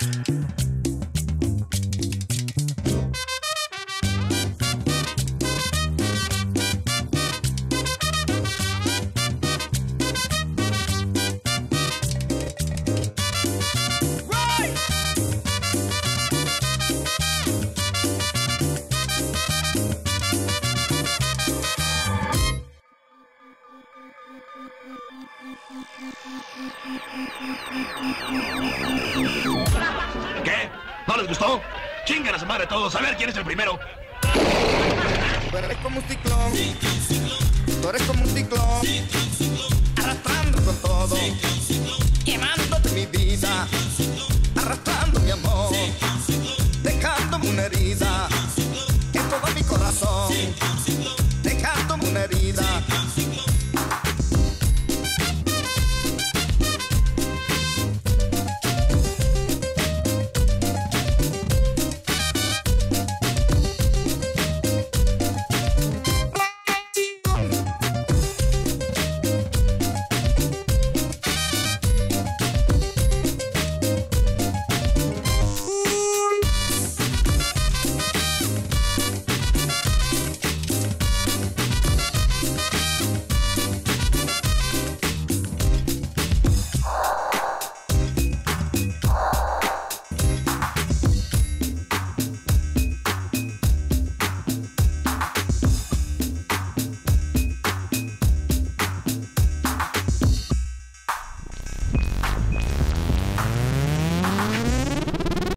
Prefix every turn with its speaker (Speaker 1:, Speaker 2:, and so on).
Speaker 1: ¿Qué? ¿No les gustó? Chingan a su madre todos, a ver quién es el primero.
Speaker 2: Tú eres como un ciclón, tú eres como un ciclón, arrastrando con todo, quemándote mi vida.